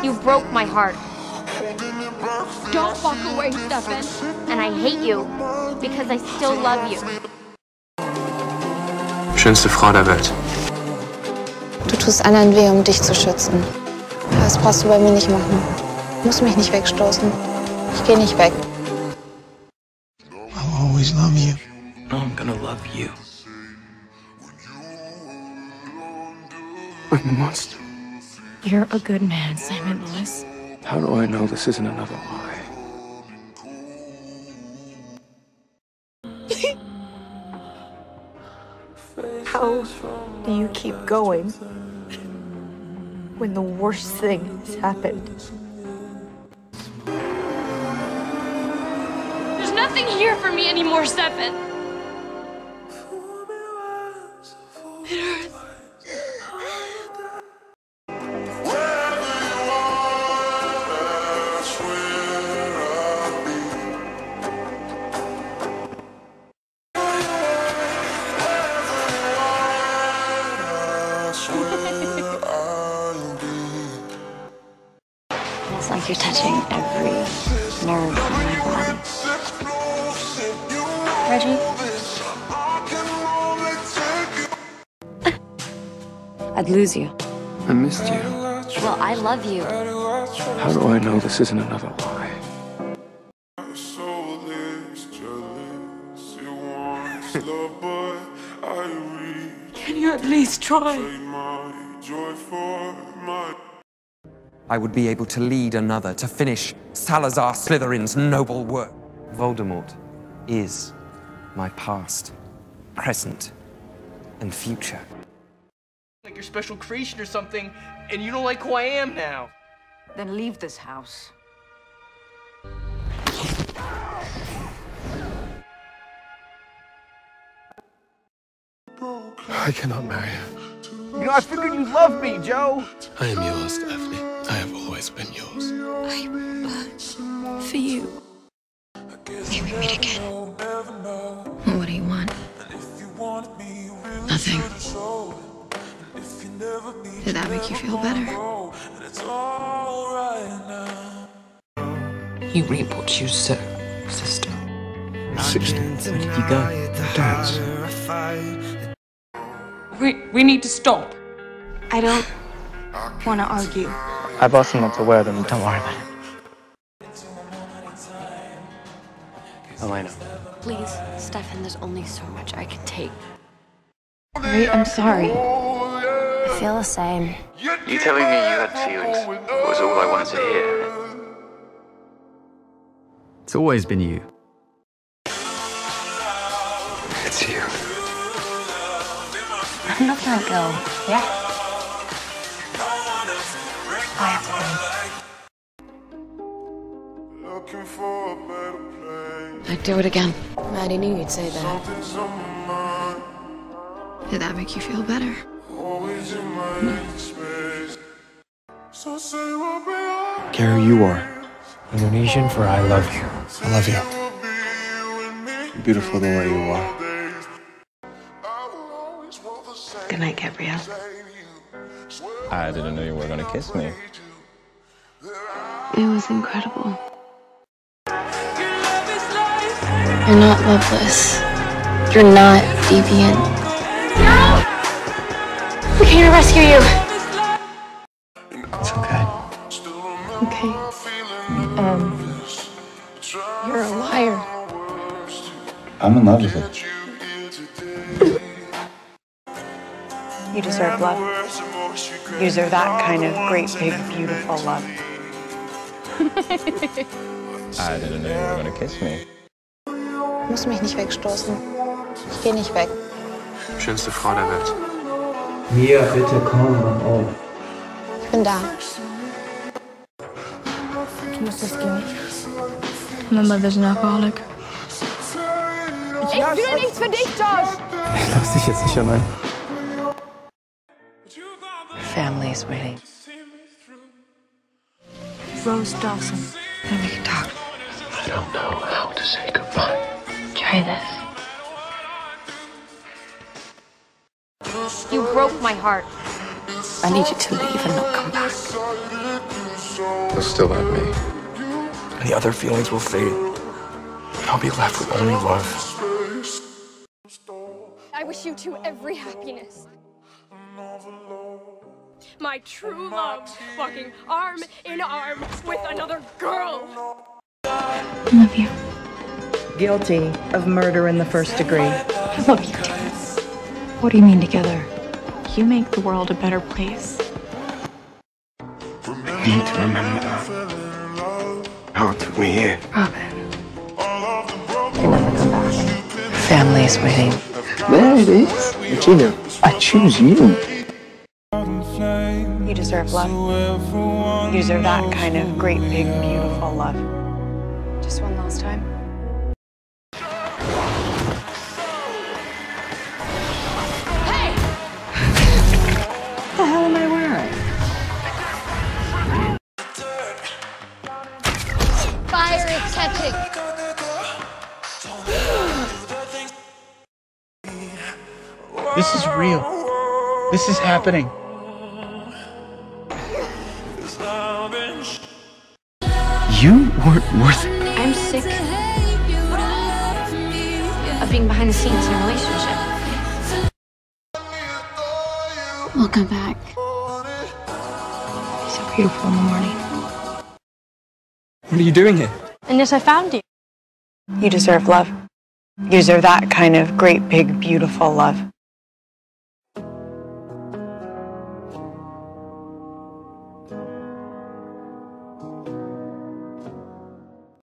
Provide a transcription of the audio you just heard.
You broke my heart. Don't walk away, Stefan. And I hate you because I still love you. Schönste Frau der Welt. Du tust anderen weh, um dich zu schützen. Das brauchst du bei mir nicht machen. Du musst mich nicht wegstoßen. Ich gehe nicht weg. I'll always love you. No, I'm gonna love you. I'm a monster. You're a good man, Simon Lewis. How do I know this isn't another lie? How do you keep going when the worst thing has happened? There's nothing here for me anymore, Stefan. It hurts. It's like you're touching every nerve in my body. Reggie? I'd lose you. I missed you. Well, I love you. How do I know this isn't another lie? Can you at least try? I would be able to lead another, to finish Salazar Slytherin's noble work. Voldemort is my past, present, and future. Like you're special creation or something, and you don't like who I am now. Then leave this house. I cannot marry her. You know, I figured you'd love me, Joe. I am yours, Daphne. I have always been yours. I burn for you. Can we meet again? What do you want? Nothing. Did that make you feel better? You reap what you sow, sister. 16. Where did you go? Dance. We need to stop. I don't want to argue. I've asked him not to wear them. Don't worry about it. Elena. Please, Stefan, there's only so much I can take. Right? I'm sorry. I feel the same. You telling me you had feelings was all I wanted to hear. It's always been you. It's you. I'm not gonna go. Yeah? I have to. I'd do it again. Maddie knew you'd say that. Did that make you feel better? Gary, you are Indonesian for I love you. I love you. You're beautiful the way you are. Good night, Gabrielle. I didn't know you were gonna kiss me. It was incredible. You're not loveless. You're not deviant. No! We came to rescue you. It's okay. Okay. You're a liar. I'm in love with it. You deserve love. You deserve that kind of great, big, beautiful love. I didn't know you were gonna kiss me. Du musst mich nicht wegstoßen. Ich gehe nicht weg. Schönste Frau der Welt. Mia, bitte komm, mach auf. Ich bin da. Ich muss das gehen. My mother's an alcoholic. Ich fühle nichts für dich, Josh! Ich lass dich jetzt nicht allein. Family is waiting. Rose Dawson. Then we can talk. I don't know how to say goodbye. Try this. You broke my heart. I need you to leave and not come back. You'll still have me. And the other feelings will fade. I'll be left with only love. I wish you two every happiness. My true love walking arm in arm with another girl. I love you. Guilty of murder in the first degree. I love you too. What do you mean together? You make the world a better place. I need to remember how it took me here. Robin. You never come back. Family is waiting. There it is. Regina, I choose you. You deserve love. You deserve that kind of great, big, beautiful love. Just one last time. What the hell am I wearing? Fire is catching. This is real. This is happening. You weren't worth it. I'm sick of being behind the scenes in a relationship. We'll come back. So beautiful in the morning. What are you doing here? And yes, I found you. You deserve love. You deserve that kind of great, big, beautiful love.